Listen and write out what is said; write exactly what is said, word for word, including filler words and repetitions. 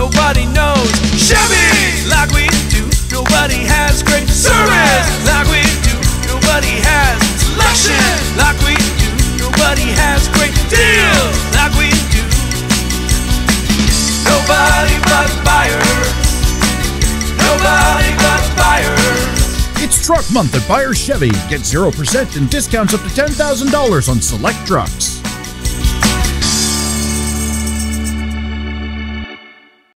nobody knows Chevy like we do. Nobody has great service like we do. Nobody has selection like we do. Nobody has great deals like we do. Nobody but Byers. Nobody but Byers. It's Truck Month at Byers Chevy. Get zero percent and discounts up to ten thousand dollars on select trucks.